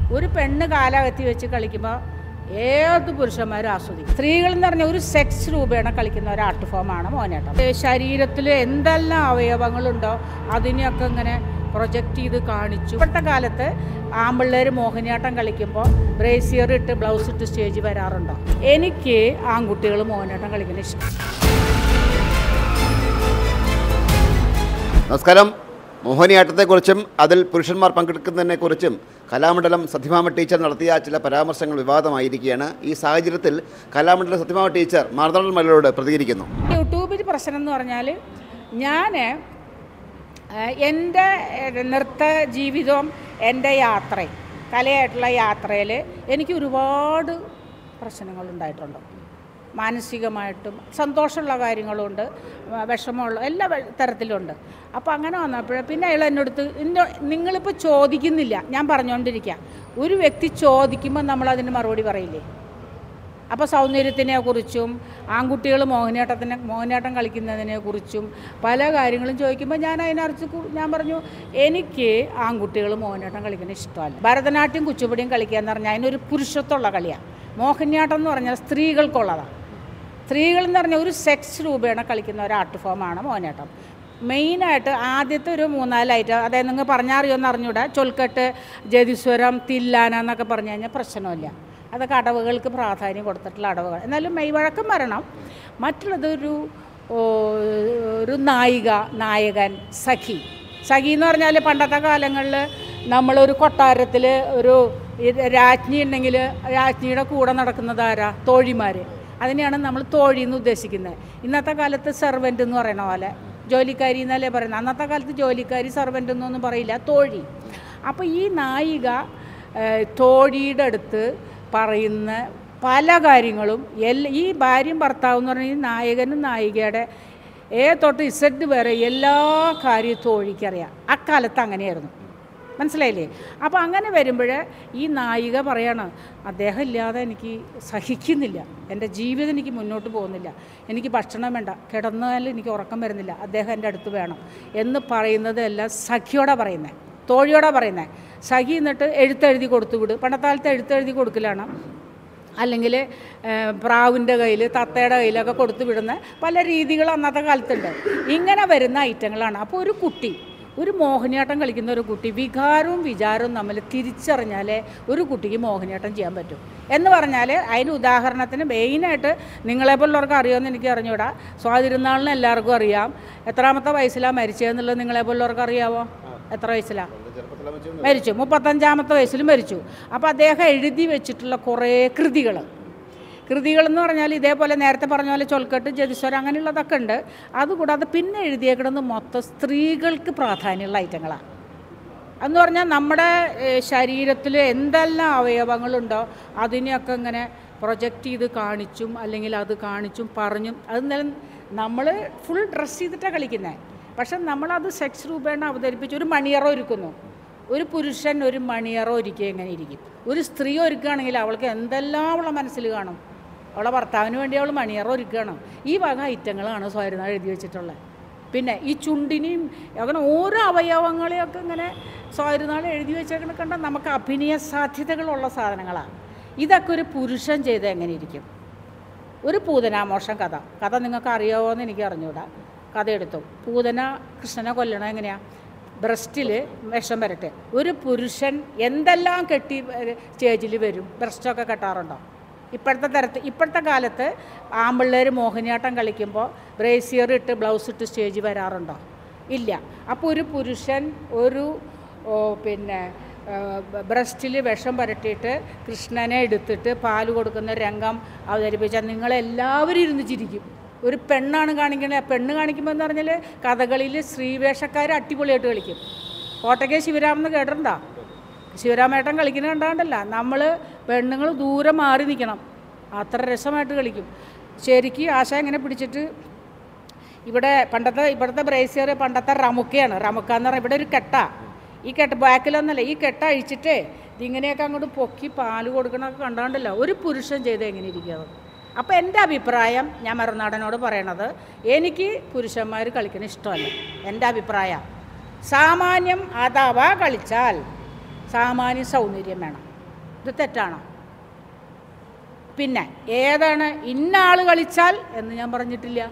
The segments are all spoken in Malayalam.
ഒരു പെണ്ണ് കാലകത്തി വെച്ച് കളിക്കുമ്പോൾ ഏത് പുരുഷന്മാരും ആസ്വദിക്കും. സ്ത്രീകൾ എന്ന് പറഞ്ഞാൽ ഒരു സെക്സ് രൂപേണ കളിക്കുന്ന ഒരു ആർട്ട് ഫോമാണ് മോഹിനിയാട്ടം. ശരീരത്തിൽ എന്തെല്ലാം അവയവങ്ങളുണ്ടോ അതിനെയൊക്കെ ഇങ്ങനെ പ്രൊജക്റ്റ് ചെയ്ത് കാണിച്ചു. ഇപ്പോഴത്തെ കാലത്ത് ആൺപിള്ളേർ മോഹിനിയാട്ടം കളിക്കുമ്പോൾ ബ്രേസിയർ ഇട്ട് ബ്ലൗസ് ഇട്ട് സ്റ്റേജ് വരാറുണ്ടോ? എനിക്ക് ആൺകുട്ടികൾ മോഹിനിയാട്ടം കളിക്കുന്ന ഇഷ്ടം. നമസ്കാരം. മോഹിനിയാട്ടത്തെക്കുറിച്ചും അതിൽ പുരുഷന്മാർ പങ്കെടുക്കുന്നതിനെക്കുറിച്ചും കലാമണ്ഡലം സത്യഭാമ ടീച്ചർ നടത്തിയ ചില പരാമർശങ്ങൾ വിവാദമായിരിക്കുകയാണ്. ഈ സാഹചര്യത്തിൽ കലാമണ്ഡലം സത്യഭാമ ടീച്ചർ മാർത്താണ്ഡൻ മലയോട് പ്രതികരിക്കുന്നു. യൂട്യൂബിൽ പ്രശ്നം എന്ന് പറഞ്ഞാൽ ഞാൻ എൻ്റെ നൃത്ത ജീവിതവും എൻ്റെ യാത്രയും കലയായിട്ടുള്ള യാത്രയിൽ എനിക്ക് ഒരുപാട് പ്രശ്നങ്ങളുണ്ടായിട്ടുണ്ട്. മാനസികമായിട്ടും സന്തോഷമുള്ള കാര്യങ്ങളുണ്ട്, വിഷമമുള്ള എല്ലാ തരത്തിലുണ്ട്. അപ്പോൾ അങ്ങനെ വന്നപ്പോൾ പിന്നെ അയാൾ എന്നോടത്ത് നിങ്ങളിപ്പോൾ ചോദിക്കുന്നില്ല, ഞാൻ പറഞ്ഞുകൊണ്ടിരിക്കുക. ഒരു വ്യക്തി ചോദിക്കുമ്പോൾ നമ്മളതിന് മറുപടി പറയില്ലേ? അപ്പോൾ സൗന്ദര്യത്തിനെക്കുറിച്ചും ആൺകുട്ടികൾ മോഹിനിയാട്ടം കളിക്കുന്നതിനെക്കുറിച്ചും പല കാര്യങ്ങളും ചോദിക്കുമ്പോൾ ഞാൻ ഞാൻ പറഞ്ഞു എനിക്ക് ആൺകുട്ടികൾ മോഹിനിയാട്ടം കളിക്കുന്നത് ഇഷ്ടമല്ല. ഭരതനാട്യം കുച്ചിപ്പുടിയും കളിക്കുക എന്ന് പറഞ്ഞാൽ അതിനൊരു പുരുഷത്വമുള്ള കളിയാണ്. മോഹിനിയാട്ടം എന്ന് പറഞ്ഞാൽ സ്ത്രീകൾക്കുള്ളതാണ്. സ്ത്രീകൾ എന്ന് പറഞ്ഞാൽ ഒരു സെക്സ് രൂപേണ കളിക്കുന്ന ഒരു ആർട്ട് ഫോമാണ് മോഹിനിയാട്ടം. മെയിനായിട്ട് ആദ്യത്തെ ഒരു 4 ഐറ്റം, അതായത് നിങ്ങൾ പറഞ്ഞറിയുമെന്ന് അറിഞ്ഞൂടാ. ചൊൽക്കെട്ട്, ജതിസ്വരം, തില്ലാന എന്നൊക്കെ പറഞ്ഞു കഴിഞ്ഞാൽ പ്രശ്നമില്ല. അതൊക്കെ അടവുകൾക്ക് പ്രാധാന്യം കൊടുത്തിട്ടുള്ള അടവുകൾ. എന്നാലും മെയ്വഴക്കം വരണം. മറ്റുള്ളത് ഒരു നായകൻ, സഖി എന്ന് പറഞ്ഞാൽ പണ്ടത്തെ കാലങ്ങളിൽ നമ്മളൊരു കൊട്ടാരത്തിൽ ഒരു രാജ്ഞി ഉണ്ടെങ്കിൽ രാജ്ഞിയുടെ കൂടെ നടക്കുന്നത് ആരാ? തോഴിമാർ. അതിനെയാണ് നമ്മൾ തോഴി എന്ന് ഉദ്ദേശിക്കുന്നത്. ഇന്നത്തെ കാലത്ത് സെർവൻ്റ് എന്ന് പറയുന്ന പോലെ ജോലിക്കാരി എന്നല്ലേ പറയുന്നത്. അന്നത്തെ കാലത്ത് ജോലിക്കാരി സെർവൻ്റ് എന്നൊന്നും പറയില്ല, തോഴി. അപ്പോൾ ഈ നായിക തോഴിയുടെ അടുത്ത് പറയുന്ന പല കാര്യങ്ങളും ഈ ഭാര്യയും ഭർത്താവും എന്ന് പറഞ്ഞാൽ ഈ നായകനും നായികയുടെ തൊട്ട് ഇസഡ് വരെ എല്ലാ കാര്യവും തോഴിക്കറിയാം. അക്കാലത്ത് അങ്ങനെയായിരുന്നു, മനസ്സിലായില്ലേ? അപ്പോൾ അങ്ങനെ വരുമ്പോൾ ഈ നായിക പറയണം, അദ്ദേഹം ഇല്ലാതെ എനിക്ക് സഹിക്കുന്നില്ല, എൻ്റെ ജീവിതം എനിക്ക് മുന്നോട്ട് പോകുന്നില്ല, എനിക്ക് ഭക്ഷണം വേണ്ട, കിടന്നാൽ എനിക്ക് ഉറക്കം വരുന്നില്ല, അദ്ദേഹം എൻ്റെ അടുത്ത് വേണം എന്ന് പറയുന്നത് എല്ലാം സഖിയോടെ പറയുന്നത്, തോഴിയോടെ പറയുന്നത്. സഖി എന്നിട്ട് എഴുത്തെഴുതി കൊടുത്തു വിടും. പണ്ടത്തെ കാലത്ത് എഴുത്തെഴുതി കൊടുക്കലാണ്, അല്ലെങ്കിൽ പ്രാവിൻ്റെ കയ്യിൽ, തത്തയുടെ കയ്യിലൊക്കെ കൊടുത്തു വിടുന്ന പല രീതികൾ അന്നത്തെ കാലത്തുണ്ട്. ഇങ്ങനെ വരുന്ന ഐറ്റങ്ങളാണ്. അപ്പോൾ ഒരു മോഹിനിയാട്ടം കളിക്കുന്ന ഒരു കുട്ടി വികാരവും വിചാരവും തമ്മിൽ തിരിച്ചറിഞ്ഞാലേ ഒരു കുട്ടിക്ക് മോഹിനിയാട്ടം ചെയ്യാൻ പറ്റും. എന്ന് പറഞ്ഞാൽ അതിന് ഉദാഹരണത്തിന് മെയിനായിട്ട് നിങ്ങളെപ്പോലുള്ളവർക്ക് അറിയാമെന്ന് എനിക്ക് അറിഞ്ഞൂടാ. സ്വാതിരുന്നാളിന് എല്ലാവർക്കും അറിയാം. എത്രാമത്തെ വയസ്സിലാണ് മരിച്ചതെന്നുള്ളത് നിങ്ങളെപ്പോലുള്ളവർക്ക് അറിയാമോ? എത്ര വയസ്സിലാണ് മരിച്ചു? 35-ാമത്തെ വയസ്സിൽ മരിച്ചു. അപ്പോൾ അദ്ദേഹം എഴുതി വെച്ചിട്ടുള്ള കുറേ കൃതികളെന്ന് പറഞ്ഞാൽ ഇതേപോലെ നേരത്തെ പറഞ്ഞ പോലെ ചൊൽക്കെട്ട്, ജതിസ്വരം അങ്ങനെയുള്ളതൊക്കെ ഉണ്ട്. അതുകൂടാതെ പിന്നെ എഴുതിയേക്കുന്നത് മൊത്തം സ്ത്രീകൾക്ക് പ്രാധാന്യമുള്ള ഐറ്റങ്ങളാണ്. എന്ന് പറഞ്ഞാൽ നമ്മുടെ ശരീരത്തിൽ എന്തെല്ലാം അവയവങ്ങളുണ്ടോ അതിനെയൊക്കെ ഇങ്ങനെ പ്രൊജക്റ്റ് ചെയ്ത് കാണിച്ചും അല്ലെങ്കിൽ അത് കാണിച്ചും പറഞ്ഞും. അത് നമ്മൾ ഫുൾ ഡ്രസ്സ് ചെയ്തിട്ടാണ് കളിക്കുന്നത്. പക്ഷെ നമ്മളത് സെക്സ് രൂപേണ അവതരിപ്പിച്ച് ഒരു മണിയറ ഒരുക്കുന്നു. ഒരു പുരുഷൻ ഒരു മണിയറ ഒരുക്കുക എങ്ങനെ ഇരിക്കും? ഒരു സ്ത്രീ ഒരുക്കുകയാണെങ്കിൽ അവൾക്ക് എന്തെല്ലാം അവളെ മനസ്സിൽ കാണും. അവളെ ഭർത്താവിന് വേണ്ടി അവൾ മണിയറ ഒരുക്കുകയാണ്. ഈ വക ഐറ്റങ്ങളാണ് സ്വാതിരുന്നാൾ എഴുതി വെച്ചിട്ടുള്ളത്. പിന്നെ ഈ ചുണ്ടിനെയും അങ്ങനെ ഓരോ അവയവങ്ങളെയൊക്കെ ഇങ്ങനെ സ്വാതിരുന്നാൾ എഴുതി വെച്ചേക്കണ കണ്ടാൽ നമുക്ക് അഭിനയ സാധ്യതകളുള്ള സാധനങ്ങളാണ്. ഇതൊക്കെ ഒരു പുരുഷൻ ചെയ്ത് എങ്ങനെ ഇരിക്കും? ഒരു പൂതനാമോഷം കഥ നിങ്ങൾക്ക് അറിയാമോ എന്ന് എനിക്ക് അറിഞ്ഞൂടാ. കഥ എടുത്തു. പൂതന കൃഷ്ണനെ കൊല്ലണം എങ്ങനെയാണ്? ബ്രസ്റ്റിൽ വിഷം വരട്ടെ. ഒരു പുരുഷൻ എന്തെല്ലാം കെട്ടി സ്റ്റേജിൽ വരും? ബ്രസ്റ്റൊക്കെ കെട്ടാറുണ്ടോ? ഇപ്പോഴത്തെ കാലത്ത് ആൺപിള്ളേർ മോഹിനിയാട്ടം കളിക്കുമ്പോൾ ബ്രേസിയർ ഇട്ട് ബ്ലൗസ് ഇട്ട് സ്റ്റേജ് വരാറുണ്ടോ? ഇല്ല. അപ്പോൾ ഒരു പുരുഷൻ ബ്രസ്റ്റിൽ വിഷം പുരട്ടിയിട്ട് കൃഷ്ണനെ എടുത്തിട്ട് പാല് കൊടുക്കുന്ന രംഗം അവതരിപ്പിച്ചാൽ നിങ്ങളെല്ലാവരും ഇരുന്ന് ചിരിക്കും. ഒരു പെണ്ണാണ് കാണിക്കുന്നത്. പെണ്ണ് കാണിക്കുമ്പോൾ എന്ന് പറഞ്ഞാൽ കഥകളിയിൽ സ്ത്രീവേഷക്കാർ അടിപൊളിയായിട്ട് കളിക്കും. കോട്ടയ്ക്ക് ശിവരാമെന്ന് കേട്ടിട്ടുണ്ടോ? ശിവരാമേട്ടൻ കളിക്കുന്നത് കണ്ടാണ്ടല്ല, നമ്മൾ പെണ്ണുങ്ങൾ ദൂരെ മാറി നിൽക്കണം, അത്ര രസമായിട്ട് കളിക്കും. ശരിക്കും ആശ ഇങ്ങനെ പിടിച്ചിട്ട് ഇവിടുത്തെ ബ്രേസിയർ പണ്ടത്തെ റമുക്കയാണ്. റമുക്ക എന്ന് പറഞ്ഞാൽ ഇവിടെ ഒരു ഈ ബാക്കിലൊന്നല്ല, ഈ അഴിച്ചിട്ട് ഇതിങ്ങനെയൊക്കെ അങ്ങോട്ട് പൊക്കി പാല് കൊടുക്കണമൊക്കെ കണ്ടാണ്ടല്ലോ. ഒരു പുരുഷൻ ചെയ്ത് എങ്ങനെ ഇരിക്കുക? അപ്പോൾ എൻ്റെ അഭിപ്രായം ഞാൻ മറുനാടനോട് പറയണത്, എനിക്ക് പുരുഷന്മാർ കളിക്കണ ഇഷ്ടമല്ല. എൻ്റെ അഭിപ്രായം സാമാന്യം അഥവാ കളിച്ചാൽ സാമാന്യ സൗന്ദര്യം വേണം. ഇത് തെറ്റാണോ? പിന്നെ ഏതാണ് ഇന്ന ആൾ കളിച്ചാൽ എന്ന് ഞാൻ പറഞ്ഞിട്ടില്ല.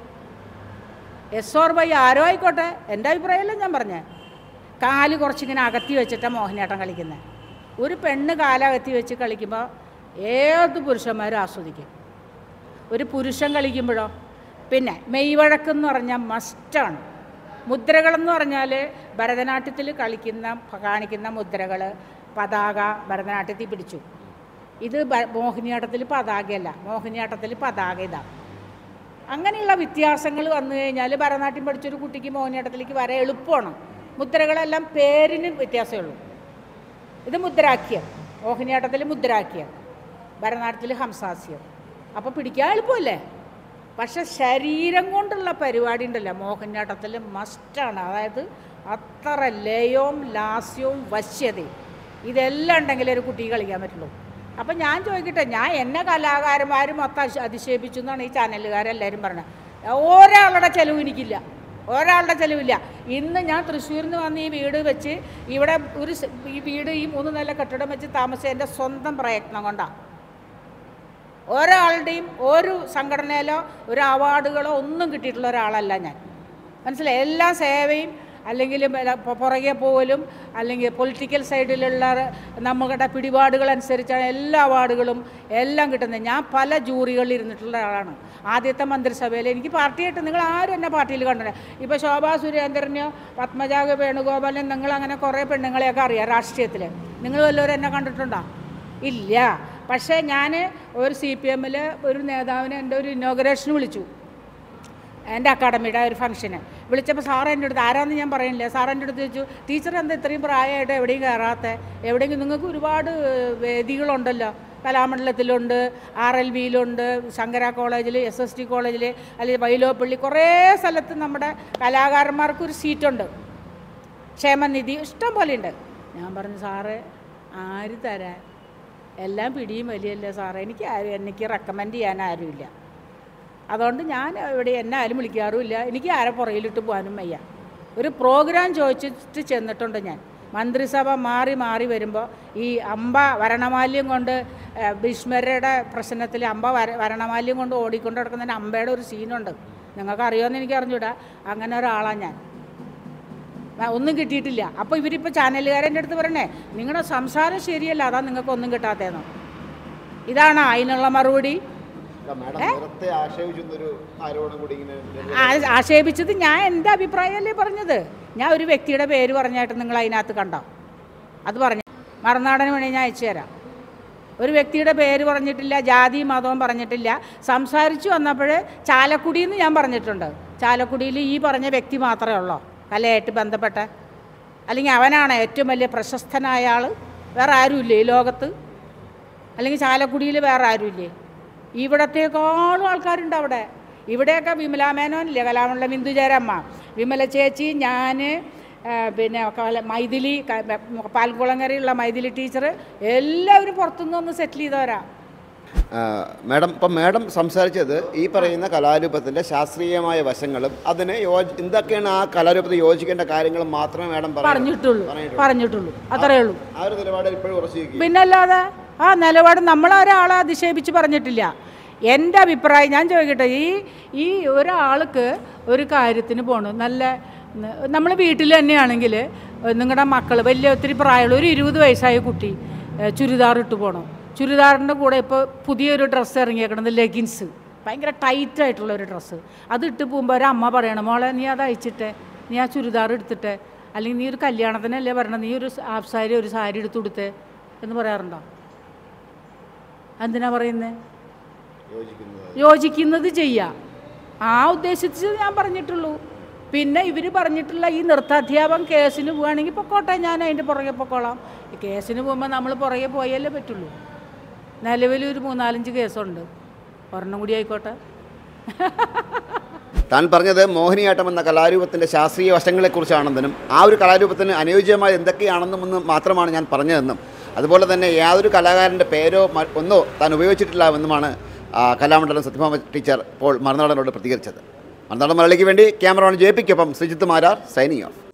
എസ് ഓർ വൈ ആരോ ആയിക്കോട്ടെ, എൻ്റെ അഭിപ്രായമല്ല ഞാൻ പറഞ്ഞത്. കാല് കുറച്ചിങ്ങനെ അകത്തി വെച്ചിട്ടാണ് മോഹിനിയാട്ടം കളിക്കുന്നത്. ഒരു പെണ്ണ് കാലകത്തി വെച്ച് കളിക്കുമ്പോൾ ഏത് പുരുഷന്മാരും ആസ്വദിക്കും. ഒരു പുരുഷൻ കളിക്കുമ്പോഴോ? പിന്നെ മെയ്വഴക്കെന്ന് പറഞ്ഞാൽ മസ്റ്റാണ്. മുദ്രകളെന്ന് പറഞ്ഞാൽ ഭരതനാട്യത്തിൽ കാണിക്കുന്ന മുദ്രകൾ, പതാക ഭരതനാട്യത്തിൽ പിടിച്ചു. ഇത് മോഹിനിയാട്ടത്തിൽ പതാകയല്ല, മോഹിനിയാട്ടത്തിൽ പതാക ഇതാണ്. അങ്ങനെയുള്ള വ്യത്യാസങ്ങൾ വന്നു കഴിഞ്ഞാൽ ഭരതനാട്യം പഠിച്ചൊരു കുട്ടിക്ക് മോഹിനിയാട്ടത്തിലേക്ക് വരാൻ എളുപ്പമാണ്. മുദ്രകളെല്ലാം പേരിന് വ്യത്യാസമേ ഉള്ളൂ. ഇത് മുദ്രാഖ്യം, മോഹിനിയാട്ടത്തിൽ മുദ്രാഖ്യം, ഭരതനാട്യത്തിൽ ഹംസാസ്യം. അപ്പോൾ പിടിക്കാൻ എളുപ്പമല്ലേ? പക്ഷെ ശരീരം കൊണ്ടുള്ള പരിപാടി ഉണ്ടല്ലോ മോഹിനിയാട്ടത്തിൽ മസ്റ്റാണ്. അതായത് അത്ര ലയവും ലാസ്യവും വശ്യതയും ഇതെല്ലാം ഉണ്ടെങ്കിലേ ഒരു കുട്ടിക്ക് കളിക്കാൻ പറ്റുള്ളൂ. അപ്പം ഞാൻ ചോദിക്കട്ടെ, ഞാൻ എന്നെ കലാകാരന്മാർ മൊത്തം അതിശയിപ്പിച്ചു എന്നാണ് ഈ ചാനലുകാരെല്ലാവരും പറഞ്ഞത്. ഒരാളുടെ ചിലവ് എനിക്കില്ല, ഒരാളുടെ ചിലവില്ല. ഇന്ന് ഞാൻ തൃശ്ശൂരിൽ നിന്ന് വന്ന് ഈ വീട് വെച്ച് ഇവിടെ ഈ വീട് ഈ 3 നില കെട്ടിടം വെച്ച് താമസിച്ച എൻ്റെ സ്വന്തം പ്രയത്നം കൊണ്ടാണ്. ഒരാളുടെയും ഒരു സംഘടനയിലോ ഒരു അവാർഡുകളോ ഒന്നും കിട്ടിയിട്ടുള്ള ഒരാളല്ല ഞാൻ. മനസ്സിലായി? എല്ലാ സേവയും അല്ലെങ്കിൽ പുറകെ പോകലും അല്ലെങ്കിൽ പൊളിറ്റിക്കൽ സൈഡിലുള്ള നമ്മുടെ പിടിപാടുകളനുസരിച്ചാണ് എല്ലാ അവാർഡുകളും എല്ലാം കിട്ടുന്നത്. ഞാൻ പല ജൂറികളിൽ ഇരുന്നിട്ടുള്ള ആളാണ്. ആദ്യത്തെ മന്ത്രിസഭയിൽ എനിക്ക് പാർട്ടിയായിട്ട് നിങ്ങൾ ആരും എന്നെ പാർട്ടിയിൽ കണ്ടില്ല. ഇപ്പോൾ ശോഭാ സുരേന്ദ്രനെയോ പത്മജ വേണുഗോപാലിനെയോ നിങ്ങളങ്ങനെ കുറേ പെണ്ണുങ്ങളെയൊക്കെ അറിയാം രാഷ്ട്രീയത്തിൽ. നിങ്ങൾ വല്ലവരും എന്നെ കണ്ടിട്ടുണ്ടോ? ഇല്ല. പക്ഷേ ഞാൻ ഒരു CPM ഒരു നേതാവിനെ എൻ്റെ ഒരു ഇന്നോഗ്രേഷന് വിളിച്ചു, എൻ്റെ അക്കാഡമിയുടെ ഒരു ഫംഗ്ഷന് വിളിച്ചപ്പോൾ സാറ് എൻ്റെ അടുത്ത്, ആരാന്ന് ഞാൻ പറയുന്നില്ല, സാർ എൻ്റെ അടുത്ത് ചോദിച്ചു, ടീച്ചർ എന്താ ഇത്രയും പ്രായമായിട്ട് എവിടെയും കയറാത്ത, എവിടെയെങ്കിലും നിങ്ങൾക്ക് ഒരുപാട് വേദികളുണ്ടല്ലോ, കലാമണ്ഡലത്തിലുണ്ട്, RLVയിലുണ്ട്, ശങ്കര കോളേജിൽ, SST കോളേജിൽ, അല്ലെങ്കിൽ വൈലോപ്പള്ളി, കുറേ സ്ഥലത്ത് നമ്മുടെ കലാകാരന്മാർക്കൊരു സീറ്റുണ്ട്, ക്ഷേമനിധി ഇഷ്ടം പോലെ ഉണ്ട്. ഞാൻ പറഞ്ഞു, സാറ് ആര് തരാൻ, എല്ലാം പിടിയും വലിയല്ലേ സാറേ, എനിക്ക് റെക്കമെൻഡ് ചെയ്യാൻ ആരുമില്ല. അതുകൊണ്ട് ഞാൻ എന്നെ ആരും വിളിക്കാറുമില്ല. എനിക്ക് ആരെ പുറകിലിട്ട് പോകാനും വയ്യ. ഒരു പ്രോഗ്രാം ചോദിച്ചിട്ട് ചെന്നിട്ടുണ്ട് ഞാൻ. മന്ത്രിസഭ മാറി മാറി വരുമ്പോൾ ഈ അമ്പ വരണമാല്യം കൊണ്ട് ഭീഷ്മരുടെ പ്രശ്നത്തിൽ വരണമാല്യം കൊണ്ട് ഓടിക്കൊണ്ട് നടക്കുന്നതിന് അമ്പയുടെ ഒരു സീനുണ്ട്. നിങ്ങൾക്ക് അറിയുമെന്ന് എനിക്ക് അറിഞ്ഞൂടാ. അങ്ങനെ ഒരാളാണ് ഞാൻ. ഒന്നും കിട്ടിയിട്ടില്ല. അപ്പോൾ ഇവരിപ്പോൾ ചാനലുകാരൻ്റെ അടുത്ത് പറയണേ, നിങ്ങളുടെ സംസാരം ശരിയല്ല, അതാ നിങ്ങൾക്കൊന്നും കിട്ടാത്തതെന്നോ. ഇതാണ് അതിനുള്ള മറുപടി. ആക്ഷേപിച്ചത് ഞാൻ എൻ്റെ അഭിപ്രായമല്ലേ പറഞ്ഞത്. ഞാൻ ഒരു വ്യക്തിയുടെ പേര് പറഞ്ഞായിട്ട് നിങ്ങൾ അതിനകത്ത് കണ്ടോ? അത് പറഞ്ഞു മറുനാടന് വേണ്ടി ഞാൻ അയച്ചു തരാം. ഒരു വ്യക്തിയുടെ പേര് പറഞ്ഞിട്ടില്ല, ജാതി മതവും പറഞ്ഞിട്ടില്ല. സംസാരിച്ചു വന്നപ്പോൾ ചാലക്കുടിയെന്ന് ഞാൻ പറഞ്ഞിട്ടുണ്ട്. ചാലക്കുടിയിൽ ഈ പറഞ്ഞ വ്യക്തി മാത്രമേ ഉള്ളൂ കലയായിട്ട് ബന്ധപ്പെട്ട, അല്ലെങ്കിൽ അവനാണ് ഏറ്റവും വലിയ പ്രശസ്തനായ ആൾ, വേറെ ആരുമില്ലേ ഈ ലോകത്ത്? അല്ലെങ്കിൽ ചാലക്കുടിയിൽ വേറെ ആരുമില്ലേ? ഇവിടത്തേക്കാളും ആൾക്കാരുണ്ട് അവിടെ. ഇവിടെയൊക്കെ വിമല മേനോനില്ലേ, കലാമണ്ഡലം ബിന്ദുചേരമ്മ, വിമല ചേച്ചി, ഞാൻ, പിന്നെ മൈഥിലി, പാൽക്കുളങ്ങരയുള്ള മൈഥിലി ടീച്ചർ, എല്ലാവരും പുറത്തുനിന്ന് ഒന്ന് സെറ്റിൽ ചെയ്തവരാ. മാഡം, ഇപ്പം മാഡം സംസാരിച്ചത് ഈ പറയുന്ന കലാരൂപത്തിൻ്റെ ശാസ്ത്രീയമായ വശങ്ങളും അതിന് എന്തൊക്കെയാണ് ആ കലാരൂപത്തിൽ യോജിക്കേണ്ട കാര്യങ്ങളും മാത്രമേ മാഡം പറഞ്ഞിട്ടുള്ളൂ. അത്രയേ ഉള്ളൂ. ആ ഒരു നിലപാട് ഇപ്പോഴും ഉറച്ചിരിക്കും. പിന്നല്ലാതെ ആ നിലപാട് നമ്മളൊരാളെ അധിക്ഷേപിച്ച് പറഞ്ഞിട്ടില്ല. എൻ്റെ അഭിപ്രായം ഞാൻ ചോദിക്കട്ടെ, ഈ ഒരാൾക്ക് ഒരു കാര്യത്തിന് പോകണം, നല്ല നമ്മൾ വീട്ടിൽ തന്നെയാണെങ്കിൽ നിങ്ങളുടെ മക്കൾ വലിയ ഒത്തിരി പ്രായമുള്ള ഒരു 20 വയസ്സായ കുട്ടി ചുരിദാർ ഇട്ട് പോകണം. ചുരിദാറിൻ്റെ കൂടെ ഇപ്പോൾ പുതിയൊരു ഡ്രസ്സ് ഇറങ്ങിയേക്കണത് ലെഗിൻസ്, ഭയങ്കര ടൈറ്റായിട്ടുള്ളൊരു ഡ്രസ്സ്. അത് ഇട്ട് പോകുമ്പോൾ ഒരമ്മ പറയണം, മോളെ നീ അത് അയച്ചിട്ടെ, നീ ആ ചുരിദാർ എടുത്തിട്ടെ, അല്ലെങ്കിൽ നീ ഒരു കല്യാണത്തിനല്ലേ പറയണം, നീ ഒരു ഹാഫ് സാരി ഒരു സാരി എടുത്ത് കൊടുത്തേ എന്ന് പറയാറുണ്ടോ? എന്തിനാ പറയുന്നത്? യോജിക്കുന്നത് ചെയ്യുക. ആ ഉദ്ദേശിച്ച് ഞാൻ പറഞ്ഞിട്ടുള്ളൂ. പിന്നെ ഇവർ പറഞ്ഞിട്ടുള്ള ഈ നൃത്താധ്യാപകം കേസിന് പോവുകയാണെങ്കിൽ പൊക്കോട്ടെ, ഞാൻ അതിൻ്റെ പുറകെ പൊക്കോളാം. കേസിന് പോകുമ്പോൾ നമ്മൾ പുറകെ പോയാലേ പറ്റുള്ളൂ. നിലവിൽ ഒരു 3-4-5 കേസുണ്ട്, ഒരെണ്ണം കൂടി ആയിക്കോട്ടെ. താൻ പറഞ്ഞത് മോഹിനിയാട്ടം എന്ന കലാരൂപത്തിൻ്റെ ശാസ്ത്രീയ വശങ്ങളെക്കുറിച്ചാണെന്നും ആ ഒരു കലാരൂപത്തിന് അനുയോജ്യമായ എന്തൊക്കെയാണെന്നും മാത്രമാണ് ഞാൻ പറഞ്ഞതെന്നും അതുപോലെ തന്നെ യാതൊരു കലാകാരൻ്റെ പേരോ ഒന്നോ താൻ ഉപയോഗിച്ചിട്ടില്ലാമെന്നുമാണ് കലാമണ്ഡലം സത്യഭാമ ടീച്ചർ ഇപ്പോൾ മറുനാടനോട് പ്രതികരിച്ചത്. മറുനാടൻ മലയാളിക്ക് വേണ്ടി ക്യാമറമാൻ JP-ക്കൊപ്പം ശ്രീജിത്ത് മാരാർ, സൈനിങ് ഓഫ്.